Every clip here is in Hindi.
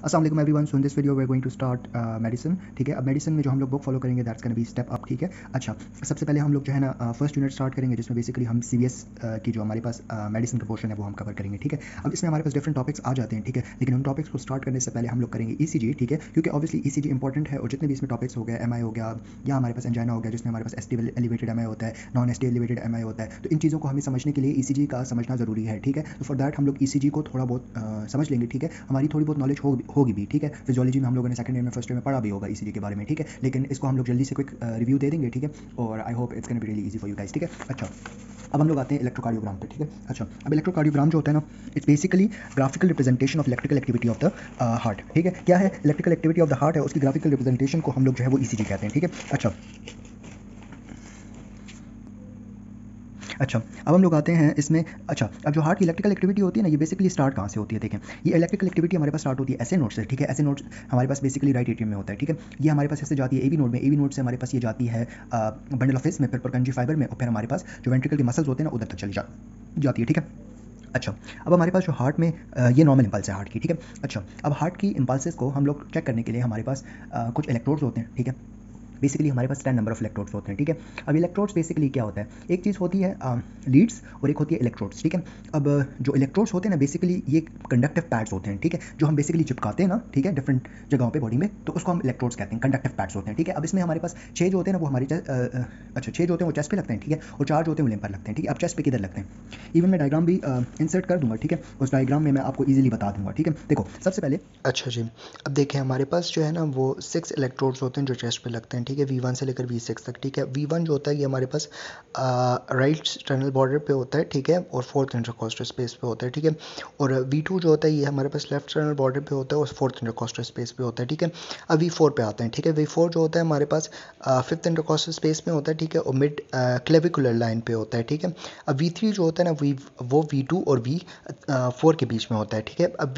अस्सलाम वालेकुम everyone, so in this video we are going to start medicine. ठीक है, अब मेडिसिन में जो हम लोग बुक फॉलो करेंगे that's gonna be step up. ठीक है, अच्छा सबसे पहले हम लोग जो है ना फर्स्ट यूनिट स्टार्ट करेंगे जिसमें बेसिकली हम CVS की जो हमारे पास मेडिसिन का पोर्शन है वो हम कवर करेंगे। ठीक है, अब इसमें हमारे पास डिफरेंट टॉपिक्स आ जाते हैं। ठीक है, लेकिन उन टॉपिक्स को स्टार्ट करने से पहले हम लोग करेंगे ECG। ठीक है, क्योंकि ऑब्वियसली ECG इंपॉर्टेंट है और जितने भी इसमें टॉपिक्स हो गए, MI हो गया या हमारे पास एंजाइना हो गया जिसमें हमारे पास ST एलिवेटेड MI होता है, नॉन ST एलिवेटेड MI होता है, तो इन चीज़ों को हमें समझने के लिए ECG का समझना ज़रूरी है। ठीक है, तो फॉर दैट हम लोग ECG को थोड़ा बहुत समझ लेंगे। ठीक है, हमारी थोड़ी बहुत नॉलेज होगी भी। ठीक है, फिजियोलॉजी में हम लोगों ने सेकंड ईयर में फर्स्ट ईयर में पढ़ा भी होगा ECG के बारे में। ठीक है, लेकिन इसको हम लोग जल्दी से क्विक रिव्यू दे देंगे। ठीक है, और I hope it's gonna be really easy for you guys. ठीक है, अच्छा अब हम लोग आते हैं इलेक्ट्रोकार्डियोग्राम पे। ठीक है, अच्छा अब इलेक्ट्रोकार्डियोग्राम जो होता है ना, it's basically graphical representation of electrical activity of the heart. ठीक है, क्या है electrical activity of the heart है, उसकी ग्राफिकल रिप्रेजेंटेशन को हम लोग जो है वो ECG कहते हैं। ठीक है, अच्छा अब हम लोग आते हैं इसमें। अच्छा अब जो हार्ट की इलेक्ट्रिकल एक्टिविटी होती है ना, ये बेसिकली स्टार्ट कहाँ से होती है? देखें, ये इलेक्ट्रिकल एक्टिविटी हमारे पास स्टार्ट होती है ऐसे नोड से। ठीक है, ऐसे नोड हमारे पास बेसिकली राइट एट्रियम में होता है। ठीक है, ये हमारे पास ऐसे जाती है AV नोड में, AV नोड से हमारे पास ये जाती है बंडल ऑफ फिश में, फिर परकंजी फाइबर में, और फिर हमारे पास जो वेंट्रिकल के मसल्स होते हैं ना उधर तक चली जाती है। ठीक है, अच्छा अब हमारे पास जो हार्ट में ये नॉर्मल इंपल्स है हार्ट की। ठीक है, अच्छा अब हार्ट की इंपल्सेस को हम लोग चेक करने के लिए हमारे पास कुछ इलेक्ट्रोड्स होते हैं। ठीक है, बेसिकली हमारे पास 10 नंबर ऑफ इलेक्ट्रोड्स होते हैं। ठीक है, अब इलेक्ट्रोड्स बेसिकली क्या होता है, एक चीज़ होती है लीड्स और एक होती है इलेक्ट्रोड्स। ठीक है, अब जो इलेक्ट्रोड्स होते हैं ना बेसिकली ये कंडक्टिव पैड्स होते हैं। ठीक है, जो हम बेसिकली चिपकाते हैं ना, ठीक है, डिफरेंट जगहों पे बॉडी में, तो उसको हम इलेक्ट्रोड्स कहते हैं, कंडक्टिव पैड्स होते हैं। ठीक है, अब इसमें हमारे पास 6 जो होते हैं ना वो हमारी 6 जो होते हैं वो चेस्ट पे लगते हैं। ठीक है, और 4 जो होते हैं वो लिम्ब पर लगते हैं। ठीक है, अब चेस्ट पे किधर लगते हैं, इवन मैं डायग्राम भी इंसर्ट कर दूंगा। ठीक है, उस डायग्राम में मैं आपको ईजिली बता दूंगा। ठीक है, देखो सबसे पहले अच्छा जी, अब देखें हमारे पास जो है ना वो 6 इलेक्ट्रोड्स होते हैं जो चेस्ट पे लगते हैं। ठीक है, V1 से लेकर V6 तक। ठीक है, V1 जो होता है ये हमारे पास राइट स्टर्नल बॉर्डर पे होता है। ठीक है, और फोर्थ इंटरकॉस्टल स्पेस पे होता है। ठीक है, और V2 जो होता है ये हमारे पास लेफ्ट स्टर्नल बॉर्डर पे होता है और फोर्थ इंटरकॉस्टल स्पेस पे होता है। ठीक है, अब V4 पे आते हैं। ठीक है, V4 जो होता है हमारे पास फिफ्थ इंटरकॉस्टल स्पेस में होता है। ठीक है, और मिड क्लेविकुलर लाइन पे होता है। ठीक है, अब V3 जो होता है ना वो V2 और V4 के बीच में होता है। ठीक है, अब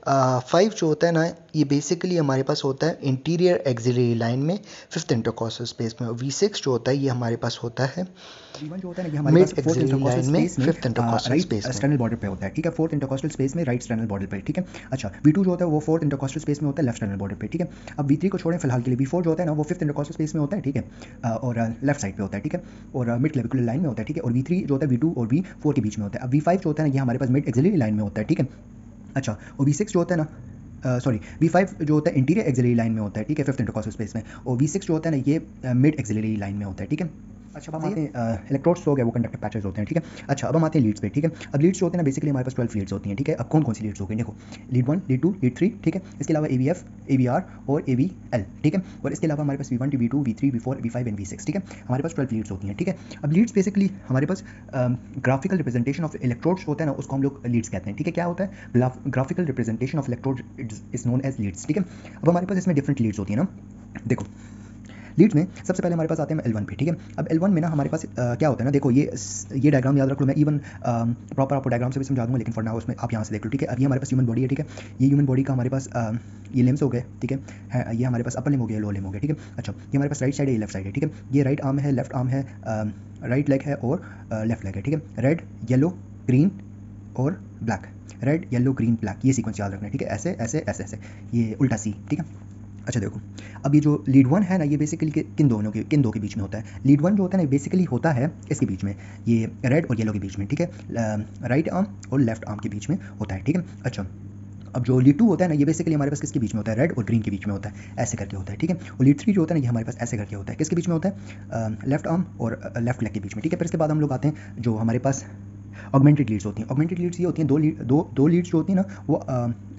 V5 जो होता है ना ये बेसिकली हमारे पास होता है इंटीरियर एक्सिलरी लाइन में फिफ्थ इंटरकॉस्टल स्पेस में। V6 जो होता है ये हमारे पास होता है V1 जो होता है ना ये हमारे पास फोर्थ इंटरकॉस्टल स्पेस में राइट स्टर्नल बॉर्डर पे होता है। ठीक है, फोर्थ इंटरकॉस्टल स्पेस में राइट स्टर्नल बॉर्डर पे। ठीक है, अच्छा V2 जो होता है वो फोर्थ इंटरकॉस्टल स्पेस में होता है लेफ्ट स्टर्नल बॉर्डर पे। ठीक है, अब V3 को छोड़ें फिलहाल के लिए। V4 जो होता है ना वो फिफ्थ इंटरकॉस्टल स्पेस में होता है। ठीक है, और लेफ्ट साइड पे होता है। ठीक है, और मिड क्लेविकुलर लाइन में होता है। ठीक है, और V3 जो होता है V2 और V4 के बीच में होता है। अब V5 जो होता है ना ये हमारे पास मिड एक्सिलरी लाइन में होता है। ठीक है, अच्छा और V6 जो होता है ना V5 जो होता है इंटीरियर एक्सिलरी लाइन में होता है। ठीक है, फिफ्थ इंटरकॉस्टल स्पेस में, और V6 जो होता है ना ये मिड एक्सिलरी लाइन में होता है। ठीक है, अच्छा अब हम आते हैं इलेक्ट्रोड्स हो गए वो कंडक्टिव पैचेस होते हैं। ठीक है, अच्छा अब हम आते हैं लीड्स पे। ठीक है, अब लीड्स जो होते हैं ना बेसिकली हमारे पास 12 लीड्स होती हैं। ठीक है, अब कौन कौन सी लीड्स हो गई देखो, लीड 1 लीड 2 लीड 3। ठीक है, इसके अलावा AVF AVR और AVL। ठीक है, और इसके अलावा हमारे पास V1 V2 V3 V4 V5 and V6। ठीक है, हमारे पास 12 लीड्स होती हैं। ठीक है, अब लीड्स बेसिकली हमारे पास ग्राफिकल रिप्रेजेंटेशन ऑफ इलेक्ट्रोड्स होता है ना उसको हम लोग लीड्स कहते हैं। ठीक है, क्या होता है graphical representation of electrode is known as leads. ठीक है, अब हमारे पास इसमें डिफरेंट लीड्स होती है ना, देखो लीड्स में सबसे पहले हमारे पास आते हैं L1 पे। ठीक है, अब L1 में ना हमारे पास क्या होता है ना, देखो ये डायग्राम याद रख लो, मैं इवन प्रॉपर आपको डायग्राम से भी समझा दूंगा, लेकिन फॉर नाउ उसमें आप यहाँ से देख लो। ठीक है, अब ये हमारे पास ह्यूमन बॉडी है। ठीक है, ये ह्यूमन बॉडी का हमारे पास ये लिम्स हो गए। ठीक है, ये हमारे पास अपर लिम हो गया, लोअर लिम हो गया। ठीक है, अच्छा ये हमारे पास राइट साइड है, ये लेफ्ट साइड है। ठीक है, ये राइट आर्म है, लेफ्ट आर्म है, राइट लेग है और लेफ्ट लेग है। ठीक है, रेड येलो ग्रीन और black, red yellow green black, ये सीक्वेंस याद रखना है। ठीक है, ऐसे ऐसे ऐसे ऐसे, ये उल्टा सी। ठीक है, अच्छा देखो अब ये जो लीड 1 है ना ये बेसिकली किन दो के बीच में होता है। लीड 1 जो होता है ना बेसिकली होता है इसके बीच में, ये रेड और येलो के बीच में। ठीक है, राइट आर्म और लेफ्ट आर्म के बीच में होता है। ठीक है, अच्छा अब जो लीड 2 होता है ना ये बेसिकली हमारे पास किसके बीच में होता है, रेड और ग्रीन के बीच में होता है, ऐसे करके होता है। ठीक है, और लीड 3 जो होता है ना ये हमारे पास ऐसे करके होता है, किसके बीच में होता है, लेफ्ट आर्म और लेफ्ट लेग के बीच में। ठीक है, फिर इसके बाद हम लोग आते हैं जो हमारे पास ऑगमेंटेड लीड्स होती हैं। ऑगमेंटेड लीड्स ये होती हैं दो लीड्स जो होती हैं ना वो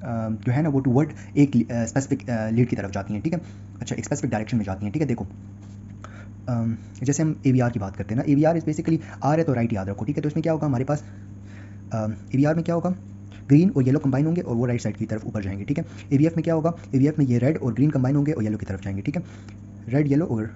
जो है ना वो टूवर्ड एक स्पेसिफिक लीड की तरफ जाती हैं। ठीक है, अच्छा एक स्पेसिफिक डायरेक्शन में जाती हैं। ठीक है, देखो जैसे हम AVR की बात करते हैं ना, AVR इज बेसिकली आर है तो राइट याद रखो। ठीक है, तो इसमें क्या होगा हमारे पास AVR में क्या होगा, ग्रीन और येलो कंबाइन होंगे और वो राइट साइड की तरफ ऊपर जाएंगे। ठीक है, AVF में क्या होगा, AVF में ये रेड और ग्रीन कंबाइन होंगे और येलो की तरफ जाएंगे। ठीक है, रेड येलो और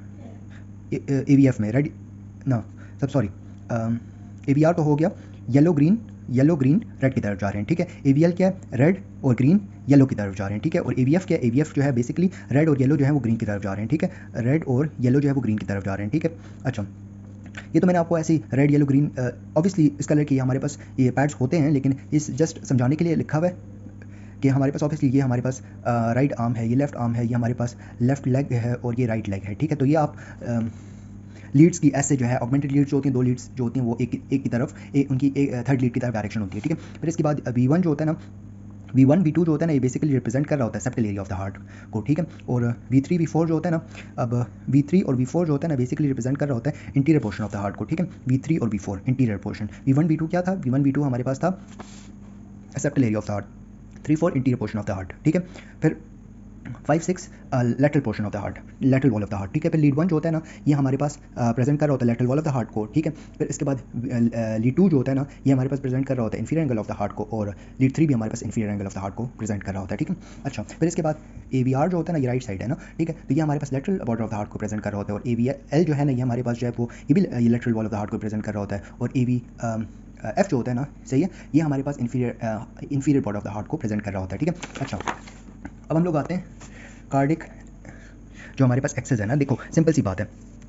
AVF में रेड ना सब सॉरी AVR तो हो गया येलो ग्रीन रेड की तरफ जा रहे हैं। ठीक है, AVL क्या है, रेड और ग्रीन येलो की तरफ जा रहे हैं। ठीक है, और AVF क्या है, AVF जो है बेसिकली रेड और येलो जो है वो ग्रीन की तरफ जा रहे हैं। ठीक है, रेड और येलो जो है वो ग्रीन की तरफ जा रहे हैं। ठीक है, अच्छा ये तो मैंने आपको ऐसे ही रेड येलो ग्रीन ऑब्वियसली इस कलर की हमारे पास ये पैड्स होते हैं, लेकिन इस जस्ट समझाने के लिए लिखा हुआ है कि हमारे पास ऑब्वियसली ये हमारे पास राइट आर्म है, ये लेफ्ट आर्म है, ये हमारे पास लेफ्ट लेग है और ये राइट लेग है, ठीक है। तो ये आप लीड्स की ऐसे जो है ऑगमेंटेड लीड्स जो होती हैं, 2 लीड्स जो होती हैं वो एक की तरफ, उनकी थर्ड लीड की तरफ डायरेक्शन होती है, ठीक है। फिर इसके बाद V1 जो होता है ना, V1 V2 जो होता है ना, ये बेसिकली रिप्रेजेंट कर रहा होता है septal area of the heart को, ठीक है। और V3 V4 जो होता है ना, अब V3 और V4 जो होता है ना बेसिकली रिप्रेजेंट कर रहा होता है interior portion of the heart को, ठीक है। V3 और V4 interior portion, V1 V2 क्या था, V1 V2 हमारे पास था septal area of the heart, 3 4 interior portion of the heart, ठीक है। फिर 5 6 lateral portion of the heart, lateral wall of the heart, ठीक है। फिर लीड 1 जो होता है ना, ये हमारे पास प्रेजेंट कर रहा होता है lateral wall of the heart को, ठीक है। फिर इसके बाद लीड 2 जो होता है ना, ये हमारे पास प्रेजेंट कर रहा होता है inferior angle of the heart को, और लीड 3 भी हमारे पास inferior angle of the heart को प्रेजेंट कर रहा होता है, ठीक है। अच्छा, फिर इसके बाद AVR जो होता है ना, ये राइट साइड है ना, ठीक है। तो ये हमारे पास lateral border of the heart को प्रेजेंट कर रहा होता है, और AVL जो है ना, ये हमारे पास जो है वो ये भी ये lateral wall of the heart को प्रेजेंट कर रहा होता है, और F जो होता है ना, सही है, ये हमारे पास inferior border of the heart को प्रेजेंट कर रहा होता है, ठीक है। अच्छा, अब हम लोग आते हैं कार्डिक जो हमारे पास एक्सेस है ना, देखो सिंपल सी बात है।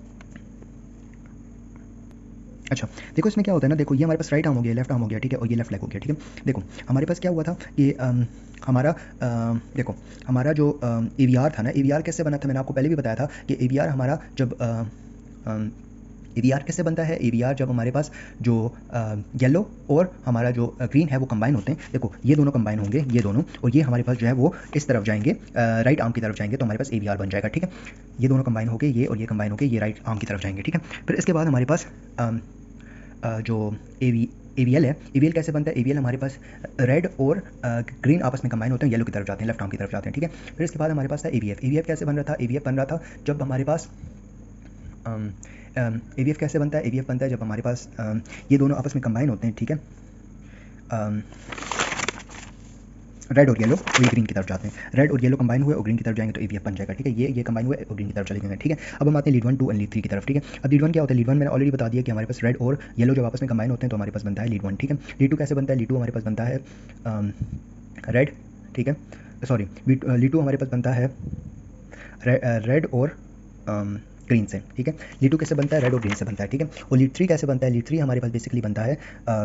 अच्छा देखो इसमें क्या होता है ना, देखो ये हमारे पास राइट आर्म हो गया, लेफ्ट आर्म हो गया, ठीक है, और ये लेफ्ट लेग हो गया, ठीक है। देखो हमारे पास क्या हुआ था कि हमारा देखो हमारा जो AVR था ना, AVR कैसे बना था, मैंने आपको पहले भी बताया था कि AVR हमारा जब AVR कैसे बनता है, AVR जब हमारे पास जो येलो और हमारा जो ग्रीन है वो कंबाइन होते हैं, देखो ये दोनों कंबाइन होंगे, ये दोनों, और ये हमारे पास जो है वो इस तरफ जाएंगे, राइट आर्म की तरफ जाएंगे, तो हमारे पास AVR बन जाएगा, ठीक है। ये दोनों कंबाइन होके ये और ये कंबाइन होके ये राइट आर्म की तरफ जाएंगे, ठीक है। फिर इसके बाद हमारे पास जो AVL है, AVL कैसे बनता है, AVL हमारे पास रेड और ग्रीन आपस में कंबाइन होते हैं, येलो की तरफ जाते हैं, लेफ्ट आर्म की तरफ जाते हैं, ठीक है। फिर इसके बाद हमारे पास था AVF कैसे बन रहा था, AVF बन रहा था जब हमारे पास AVF कैसे बनता है, AVF बनता है जब हमारे पास ये दोनों आपस में कंबाइन होते हैं, ठीक है, रेड और येलो, और ये ग्रीन की तरफ जाते हैं, रेड और येलो कंबाइन हुए और ग्रीन की तरफ जाएंगे तो AVF बन जाएगा, ठीक है। ये कंबाइन हुए और ग्रीन की तरफ चले जाएंगे, ठीक है। अब हम आते हैं लीड 1 2 एंड लीड 3 की तरफ, ठीक है। अब लीड 1 क्या होता है, लीड 1 मैंने ऑलरेडी बता दिया कि हमारे पास रेड और येलो जब आपस में कंबाइन होते हैं तो हमारे पास बनता है लीड 1, ठीक है। लीड 2 कैसे बनता है, लीड 2 हमारे पास बनता है रेड, ठीक है, सॉरी लीड 2 हमारे पास बनता है रेड और ग्रीन से, ठीक है। लीड 2 कैसे बनता है, रेड और ग्रीन से बनता है, ठीक है। और लीड 3 कैसे बनता है, लीड 3 हमारे पास बेसिकली बनता है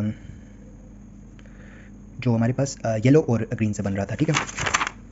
जो हमारे पास येलो और ग्रीन से बन रहा था, ठीक है।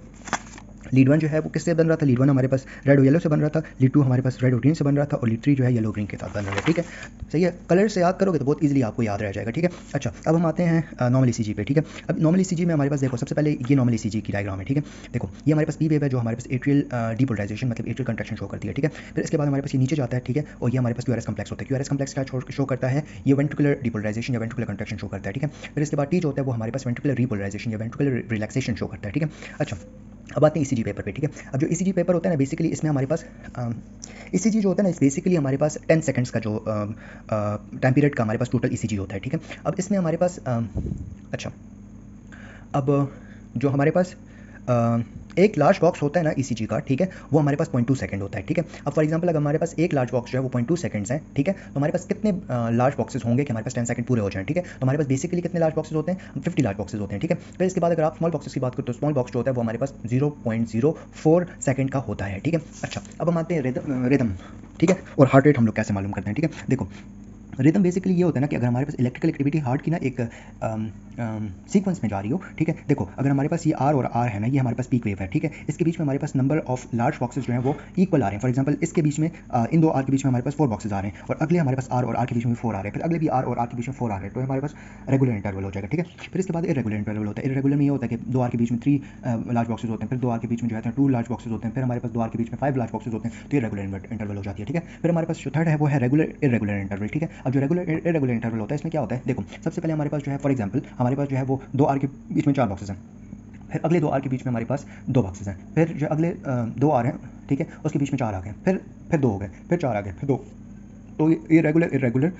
लीड 1 जो है वो किससे बन रहा था, लीड 1 हमारे पास रेड और येलो से बन रहा था, लीड 2 हमारे पास रेड और ग्रीन से बन रहा था, और लीड 3 जो है येलो ग्रीन के साथ बन रहा है, ठीक है। सही है, कलर से याद करोगे तो बहुत इजीली आपको याद रह जाएगा, ठीक है। अच्छा, अब हम आते हैं नॉर्मल ECG पे, ठीक है। अब नॉर्मल ECG में हमारे पास देखो सबसे पहले ये नॉर्मल ECG की डायग्राम है, ठीक है। देखो ये हमारे पास P वेव है जो हमारे पास एट्रियल डिपोलराइजेशन मतलब एट्रियल कंट्रैक्शन शो करती है, ठीक है। फिर इसके बाद हमारे पास ये नीचे जाता है, ठीक है, और ये हमारे पास QRS कम्प्लेक्स होता है। QRS कम्प्लेक्स क्या शो करता है, ये वेंट्रिकुलर डिपोलराइजेशन या वेंट्रिकुलर कंट्रैक्शन शो करता है, ठीक है। फिर इसके बाद T जो होता है वो हमारे पास वेंट्रिकुलर रिपोलराइजेशन या वेंट्रिकुलर रिलैक्सेशन शो करता है, ठीक है। अच्छा, अब आते हैं ECG पेपर पे, ठीक है। अब जो ECG पेपर होता है ना बेसिकली इसमें हमारे पास ECG जो होता है ना बेसिकली हमारे पास 10 सेकंड्स का जो टाइम पीरियड का हमारे पास टोटल ECG होता है, ठीक है। अब इसमें हमारे पास अच्छा, अब जो हमारे पास एक लार्ज बॉक्स होता है ना ECG का, ठीक है, वो हमारे पास 0.2 सेकंड होता है, ठीक है। अब फॉर एग्जांपल अगर हमारे पास एक लार्ज बॉक्स जो है वो 0.2 सेकंड्स है, ठीक है, तो हमारे पास कितने लार्ज बॉक्सेस होंगे कि हमारे पास 10 सेकंड पूरे हो जाएं, ठीक है। तो हमारे पास बेसिकली कितने लार्ज बॉक्सेस होते हैं, 50 लार्ज बॉक्सेस होते हैं, ठीक है। फिर इसके बाद अगर आप स्मॉल बॉक्सेस की बात करें तो स्मॉल बॉक्स जो होता है वो हमारे पास 0.04 सेकंड का होता है, ठीक है। अच्छा, अब हम आते हैं रिदम, ठीक है, और हार्ट रेट हम लोग कैसे मालूम करते हैं, ठीक है। देखो रिदम बेसिकली ये होता है ना कि अगर हमारे पास इलेक्ट्रिकल एक्टिविटी हार्ट की ना एक सीक्वेंस में जा रही हो, ठीक है। देखो अगर हमारे पास ये R और R है ना, ये हमारे पास पीक वेव है, ठीक है। इसके बीच में हमारे पास नंबर ऑफ लार्ज बॉक्सेस जो हैं वो इक्वल आ रहे हैं। फॉर एग्जांपल इसके बीच में इन दो R के बीच में हमारे पास 4 बॉक्सेस आ रहे हैं, और अगले हमारे पास R और R के बीच में 4 आ रहे हैं, फिर अगले भी R और R के बीच में 4 आ रहे हैं, तो हमारे पास रेगुलर इंटरवल हो जाएगा, ठीक है। फिर इसके बाद इरेगुलर इंटरवल होता है। इरेगुलर में ये होता है कि 2 R के बीच में 3 लार्ज बॉक्सेस होते हैं, फिर 2 R के बीच में जो है 2 लार्ज बॉक्सेस होते हैं, फिर हमारे पास 2 R के बीच में 5 लार्ज बॉक्सेस होते हैं, तो ये रेगुलर इंटरवल हो जाती है, ठीक है। फिर हमारे पास जो थर्ड है वो है रेगुलर इरेगुलर इंटरवल, ठीक है। अब जो रेगुलर इरेगुलर इंटरवल होता है इसमें क्या होता है, देखो सबसे पहले हमारे पास जो है फॉर एग्जांपल हमारे पास जो है वो 2 R के बीच में 4 बॉक्सेस हैं, फिर अगले 2 R के बीच में हमारे पास 2 बॉक्सेस हैं, फिर जो अगले 2 R हैं, ठीक है, उसके बीच में 4 आ गए, फिर 2 हो गए, फिर 4 आ गए, फिर 2, तो ये रेगुलर इरेगुलर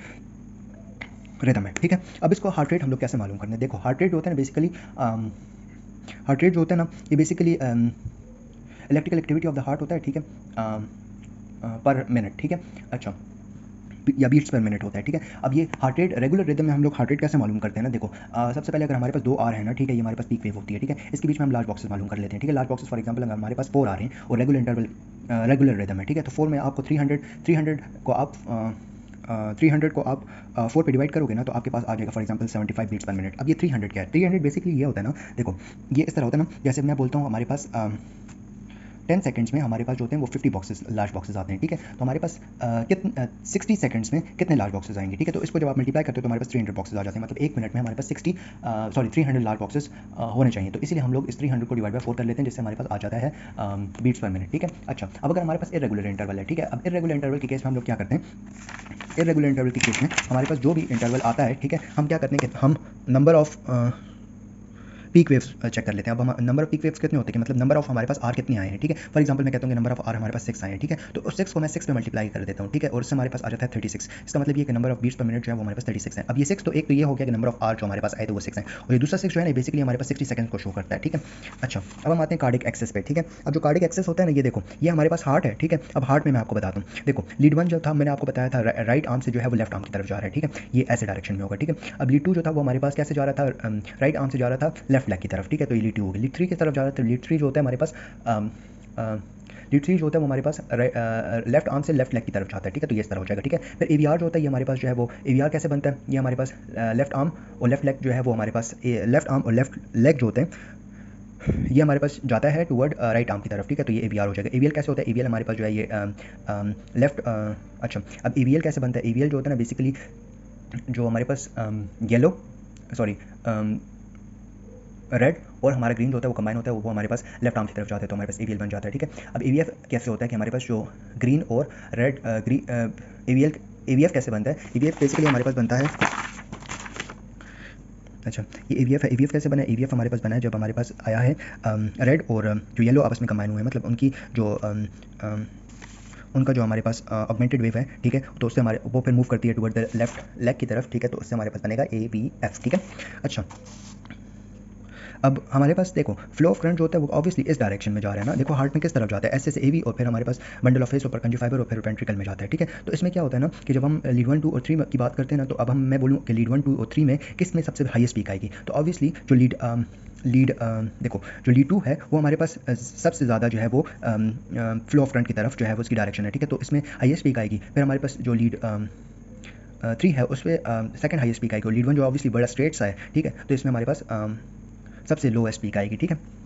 रिदम है, ठीक है। अब इसको हार्ट रेट हम लोग कैसे मालूम करते हैं, देखो हार्ट रेट जो होता है ना बेसिकली हार्ट रेट जो होता है ना ये basically electrical activity of the heart होता है, ठीक है, पर मिनट, ठीक है। अच्छा, या बीट्स पर मिनट होता है, ठीक है। अब ये हार्ट रेट रेगुलर रिदम में हम लोग हार्ट रेट कैसे मालूम करते हैं ना, देखो सबसे पहले अगर हमारे पास 2 R है ना, ठीक है, ये हमारे पास पीक वेव होती है, ठीक है। इसके बीच में हम लार्ज बॉक्सेस मालूम कर लेते हैं, ठीक है। लार्ज बॉक्सेस फॉर एग्जांपल अगर हमारे पास 4 आ रहे हैं और रेगुलर इंटरवल रेगुलर रिदम है, ठीक है, तो 4 में आपको 300 को आप 300 को आप 4 पे डिवाइड करोगे ना तो आपके पास आ जाएगा for example 75 beats per minute. अब ये 300 क्या है? 300 बेसिकली ये होता है ना, देखो ये इस तरह होता है ना, जैसे मैं बोलता हूँ हमारे पास 10 सेकंड्स में हमारे पास जो होते हैं वो 50 बॉक्सेस लार्ज बॉक्सेस आते हैं, ठीक है। तो हमारे पास 60 सेकंड्स में कितने लार्ज बॉक्सेस आएंगे, ठीक है। तो इसको जब आप मल्टीप्लाई करते हो तो हमारे पास 300 बॉक्सेस आ जाते हैं, मतलब 1 मिनट में हमारे पास 300 लार्ज बॉक्सेस होने चाहिए। तो इसीलिए हम लोग इस 300 को डिवाइड बाय 4 कर लेते हैं, जिससे हमारे पास आ जाता है बीट्स पर मिनट, ठीक है। अच्छा, अब अगर हमारे पास इरेगुलर इंटरवल है, ठीक है, अब इरेगुलर इंटरवल के केस में हम लोग क्या करते हैं, इरेगुलर इंटरवल के केस में हमारे पास जो भी इंटरवल आता है, ठीक है, हम क्या करते हैं कि हम number of peak waves check कर लेते हैं। अब हम नंबर ऑफ पीक वेव्स कितने होते हैं, मतलब नंबर ऑफ हमारे पास आर कितने आए हैं, ठीक है। फॉर एग्जांपल मैं कहता हूँ कि नंबर ऑफ आर हमारे पास 6 आए हैं, ठीक है। तो उस 6 को मैं 6 पे मल्टीप्लाई कर देता हूँ, ठीक है, और उससे हमारे पास आ जाता है 36। इसका मतलब ये कि number of beats per minute जो है वो हमारे पास 36 है। अब ये 6 तो एक तो ये हो गया कि नंबर ऑफ आर जो हमारे पास आए थे वो 6 है, और ये दूसरा 6 जो है ना बेसिकली हमारे पास 60 सेकंड को शो करता है, ठीक है। अच्छा, अब हम आते हैं कार्डिक एक्सेस पे, ठीक है। अब जो कार्डिक एक्सेस होता है ना, ये देखो ये हमारे पास हार्ट है, ठीक है। अब हार्ट में मैं आपको बताता हूँ, देखो लीड 1 जो था मैंने आपको बताया था राइट आर्म से जो है वो लेफ्ट आर्म की तरफ जा रहा है, ठीक है, ये ऐसे डायरेक्शन में होगा, ठीक है। अब लीड 2 जो था वो हमारे पास कैसे जा रहा था, राइट आर्म से जा रहा था लेफ्ट लेग की तरफ, ठीक है, तो ये लीड 2 होगी। लीड 3 की तरफ जा रहा था, लीड 3 जो होता है हमारे पास लीड 3 जो होता है वो हमारे पास लेफ्ट आर्म से लेफ्ट लेग की तरफ जाता है, ठीक है, तो ये इस तरह हो जाएगा, ठीक है। फिर एवीआर जो होता है ये हमारे पास जो है वो एवीआर कैसे बनता है, ये हमारे पास लेफ्ट आर्म और लेफ्ट लेग जो है वो हमारे पास लेफ्ट आर्म और लेफ्ट लेग जो होते हैं ये हमारे पास जाता है टुवर्ड राइट आर्म की तरफ, ठीक है, तो ये एवीआर हो जाएगा। एवीएल कैसे होता है, एवीएल हमारे पास जो है ये लेफ्ट अच्छा, अब एवीएल कैसे बनता है, एवीएल जो होता है ना बेसिकली जो हमारे पास येलो सॉरी रेड और हमारा ग्रीन जो होता है वो कंबाइन होता है, वो हमारे पास लेफ्ट आर्म की तरफ जाता है, तो हमारे पास एवीएल बन जाता है, ठीक है। अब एवीएफ कैसे होता है कि हमारे पास जो ग्रीन और रेड एवीएफ कैसे बनता है, एवीएफ बेसिकली हमारे पास बनता है, अच्छा ये एवीएफ है। एवीएफ कैसे बना है, एवीएफ हमारे पास बना है जब हमारे पास आया है रेड और जो येलो आपस में कंबाइन हुए हैं, मतलब उनकी जो उनका जो हमारे पास ऑगमेंटेड वेव है, ठीक है, तो उससे हमारे वो फिर मूव करती है टुवर्ड द लेफ्ट लेग की तरफ, ठीक है, तो उससे हमारे पास बनेगा एवीएफ, ठीक है। अच्छा, अब हमारे पास देखो फ्लो ऑफ करंट जो होता है वो ऑब्वियसली इस डायरेक्शन में जा रहा है ना, देखो हार्ट में किस तरफ जाता है, ऐसे से एवी और फिर हमारे पास बंडल ऑफ फेस और परकंजी फाइबर और फिर वेंट्रिकल में जाता है, ठीक है। तो इसमें क्या होता है ना कि जब हम लीड 1 2 और 3 की बात करते हैं ना, तो अब मैं बोलूँ कि लीड 1 2 और 3 में किस में सबसे हाईएस्ट पीक आएगी, तो ऑब्वियसली जो देखो जो लीड 2 है वो हमारे पास सबसे ज़्यादा जो है वो फ्लो ऑफ करंट की तरफ जो है वो उसकी डायरेक्शन है, ठीक है, तो इसमें हाईएस्ट पीक आएगी। फिर हमारे पास जो लीड 3 है उस पर सेकेंड हाईएस्ट पीक आएगी, और लीड 1 जो ऑब्वियसली बड़ा स्ट्रेट सा है, ठीक है, तो इसमें हमारे पास सबसे लोएस्ट पीक आएगी, ठीक है।